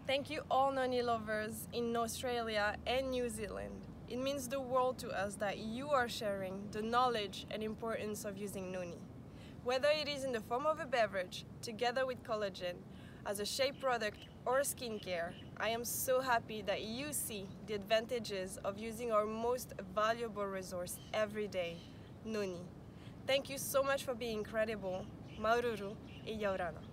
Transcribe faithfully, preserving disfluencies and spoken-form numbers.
Thank you all Noni lovers in Australia and New Zealand. It means the world to us that you are sharing the knowledge and importance of using Noni. Whether it is in the form of a beverage, together with collagen, as a shea product or skincare, I am so happy that you see the advantages of using our most valuable resource every day, Noni. Thank you so much for being incredible. Maururu e Yaurana.